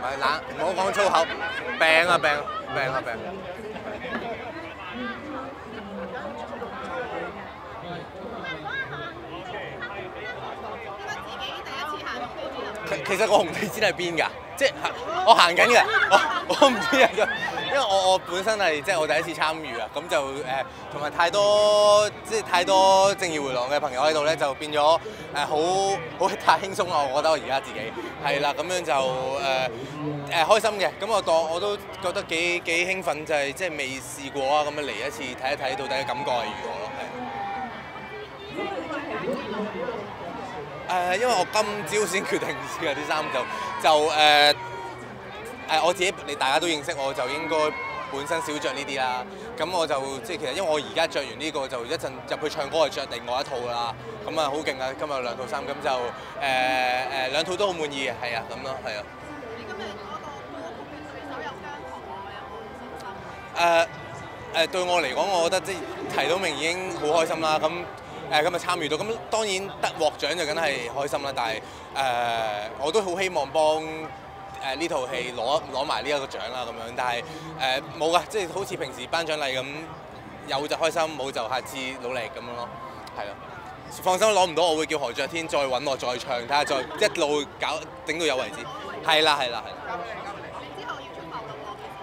係冷，唔好講粗口，病啊病病啊病。其實個紅地氈係邊㗎？即係我行緊嘅，我唔知啊，因為我本身係即係我第一次參與啊，咁就同埋太多正義迴廊嘅朋友喺度咧，就變咗好太輕鬆啦！我覺得我而家自己係啦，咁樣就開心嘅，咁我都覺得幾興奮，就係即係未試過啊，咁樣嚟一次睇一睇到底嘅感覺係如何咯，係。因為我今朝先決定試啲衫，我自己大家都認識我，就應該本身少着呢啲啦。咁我就即係其實因為我而家着完呢個，就一陣入去唱歌就着另外一套啦。咁啊好勁啊！今日兩套衫，咁就兩套都好滿意嘅，係啊咁咯，係啊。你今日嗰個歌曲嘅對手有姜濤喎，有冇信心？對我嚟講，我覺得即係提到名已經好開心啦。咁今日參與到，咁當然得獲獎就梗係開心啦。但係我都好希望幫呢套戲攞埋呢一個獎啦咁樣。但係冇㗎，即係好似平時頒獎禮咁，有就開心，冇就下次努力咁樣咯。係啦，放心，攞唔到我會叫何爵天再揾我再唱，睇下再一路搞頂到有為止。係啦係啦係啦。你之後要出埠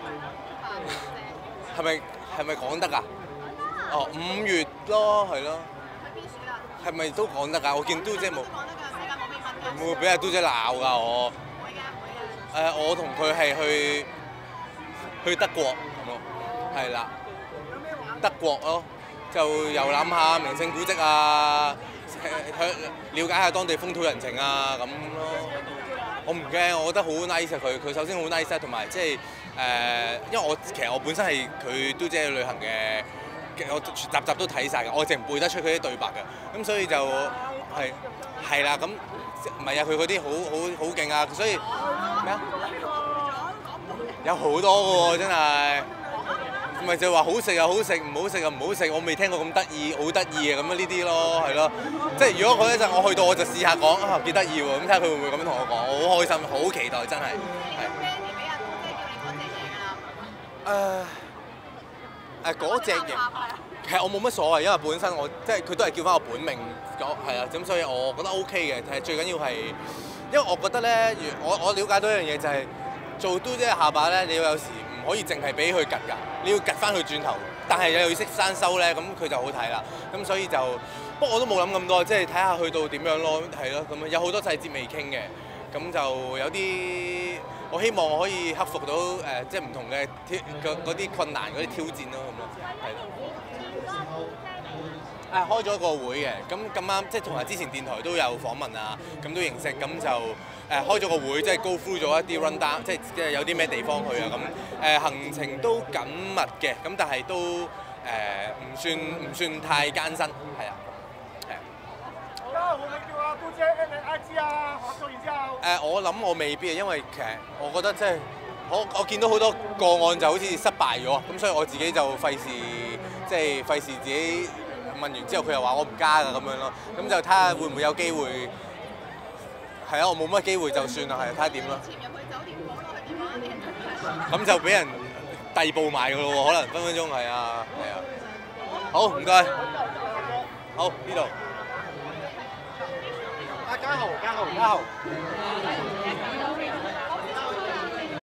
啦喎，係咪講得㗎？哦，5月咯，係咯。係咪都講得㗎？我見都姐冇。會唔會俾阿都姐鬧㗎我？會嘅。我同佢係去德國咁咯，係啦。德國咯，就遊覽下名勝古蹟啊，了解下當地風土人情啊咁咯。我唔驚，我覺得好 nice 啊佢首先好 nice 同埋即係因為其實我本身係佢都姐去旅行嘅。我集都睇晒㗎，我淨背得出佢啲對白㗎，咁所以就係啦，咁唔係啊，佢嗰啲好勁啊，所以咩啊？有好多㗎喎，真係，唔係就話好食又好食，唔好食又唔好食，我未聽過咁得意，好得意嘅咁樣呢啲咯，係咯，即係如果嗰一陣我去到我就試下講啊幾得意喎，咁睇下佢會唔會咁樣同我講，我好開心，好期待真係。嗰隻型，其實我冇乜所謂，因為本身我即係佢都係叫翻我本名講，係啊，咁所以我覺得 OK 嘅。係最緊要係，因為我覺得咧，我了解到一樣嘢就係做都姐下巴咧，你要有時唔可以淨係俾佢趌㗎，你要趌翻佢轉頭，但係又要識生收咧，咁佢就好睇啦。咁所以就，不過我都冇諗咁多，即係睇下去到點樣咯，係咯，咁有好多細節未傾嘅，咁就有啲。我希望我可以克服到即係唔同嘅嗰啲困難嗰啲挑戰咯，咁咯，係咯。開咗個會嘅，咁啱即係同埋之前電台都有訪問啊，咁都認識，咁就開咗個會，即係 go through 咗一啲 run down，即係有啲咩地方去啊，咁行程都緊密嘅，咁但係都唔算太艱辛，係啊。 會唔會叫阿都姐 add 你 IG 啊？合作完之後。 我諗我未必啊，因為其實我覺得即係我見到好多個案就好似失敗咗，咁所以我自己就費事自己問完之後佢又話我唔加㗎咁樣咯，咁就睇下會唔會有機會。係啊，我冇乜機會就算啦，係睇下點咯。潛入去酒店房攞佢電話，咁就俾人逮捕埋㗎咯喎，可能分分鐘係啊，係啊。好，唔該。好，呢度。 加豪。